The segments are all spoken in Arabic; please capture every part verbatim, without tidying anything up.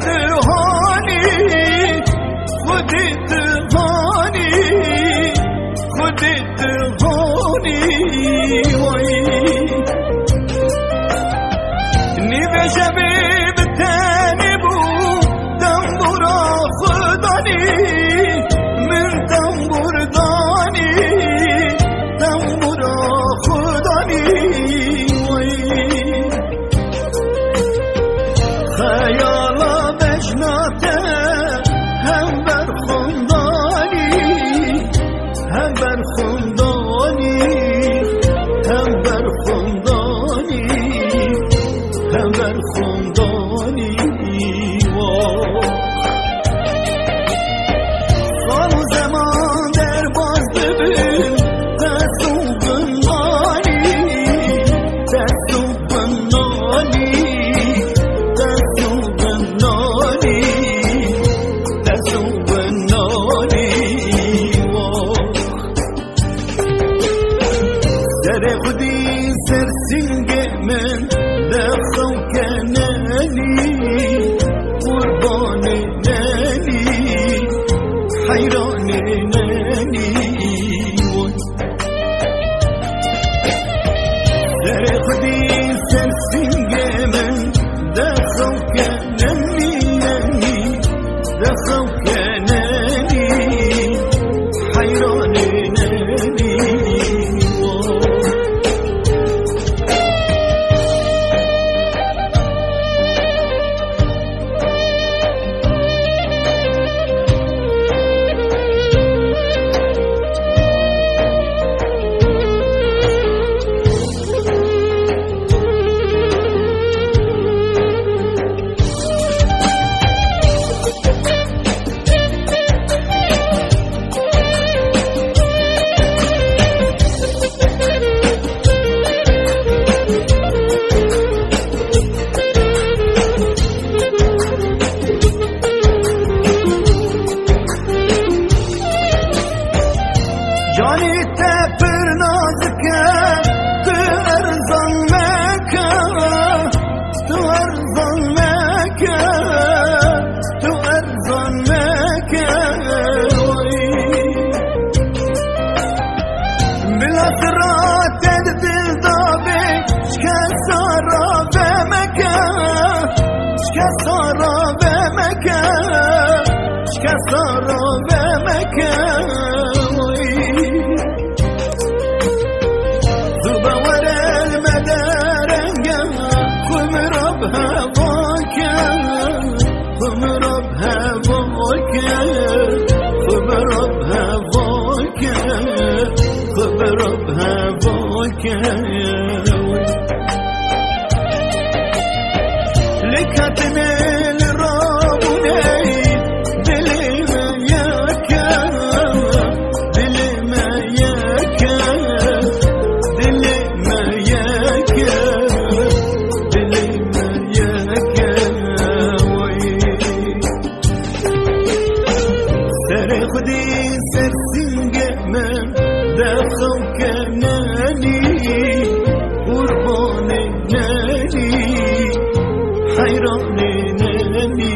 هاني خودت هاني خودت هاني وای نیو شبیب تنی بو دنبورا خدانی من دنبور دانی دنبورا خدانی وای خیالا بجناته هم بر خندانی هم بر خندانی هم بر خندانی هم بر خندانی سال و زمان در باز ببین دست و بنانی دست و بنانی دست و بنانی دست و بنانی در خودی سر سنگ من دخو کنانی قربان نانی حیران نانی در خودی سر سنگ من دخو کنانی نانی دخو کنانی حیران نانی جانی تپر نازکه تو ارزان مکه تو ارزان مکه تو ارزان مکه بلا سرات دل دابه شکست را به مکه شکست را به مکه شکست را به مکه لكتني الرابوني دلي ما يكا دلي ما يكا دلي ما يكا دلي ما يكا سر خدي سر سنجمن دخو كناني قربان ناني حيران ناني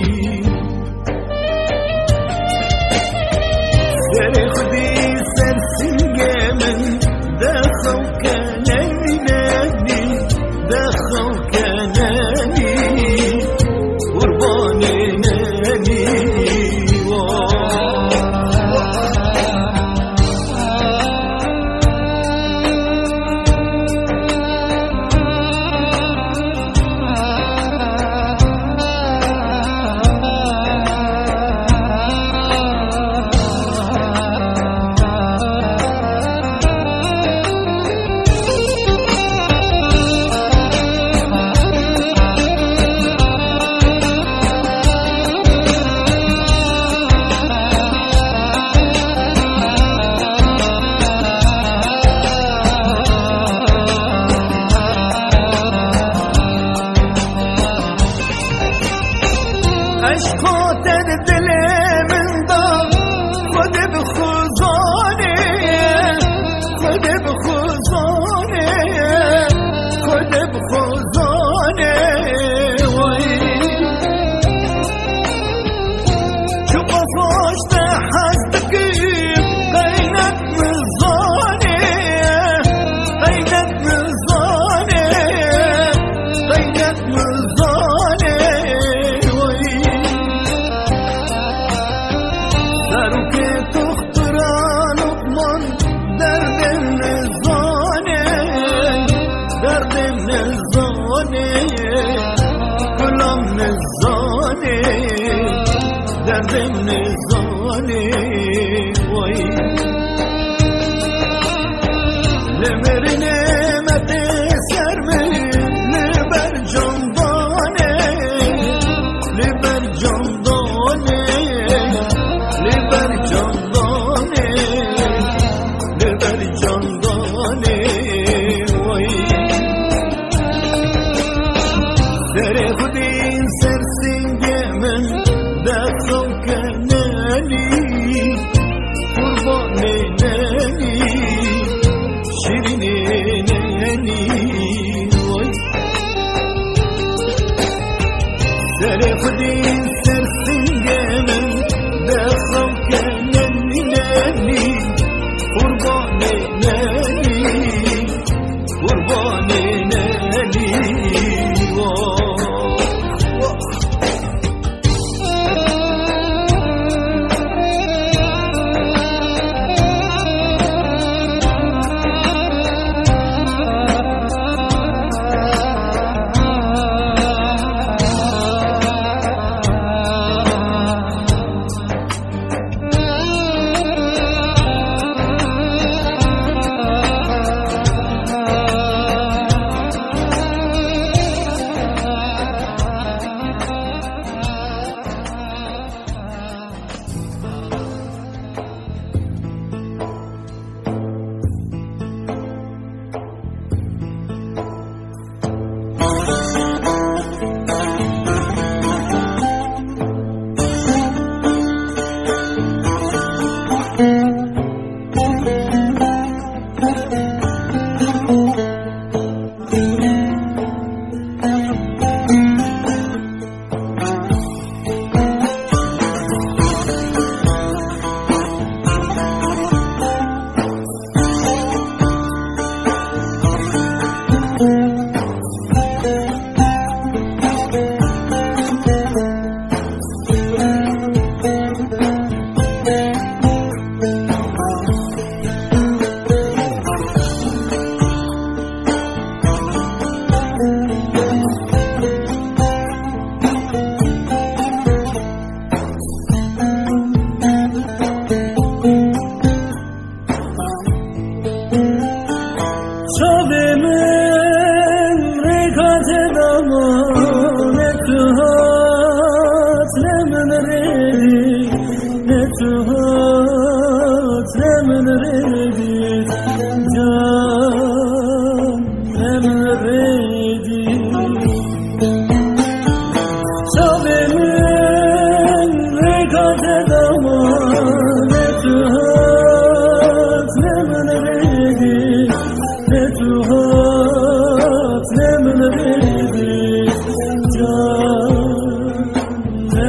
سر خدي سر سنجمن دخو كناني ناني دخو كناني قربان ناني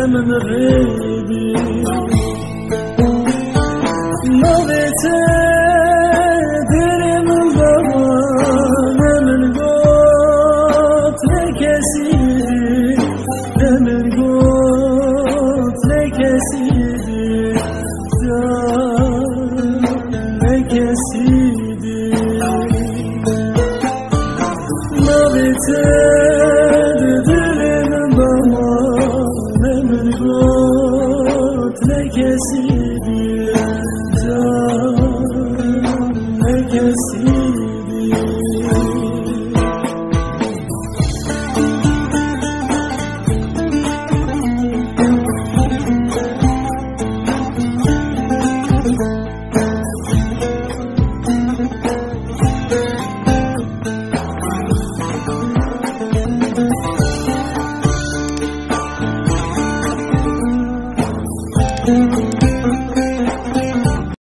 من غيبي نوبته دل من بابا من قلت لكسيدي من قلت لكسيدي لكسيدي نوبته دل من بابا من قلت لكسيدي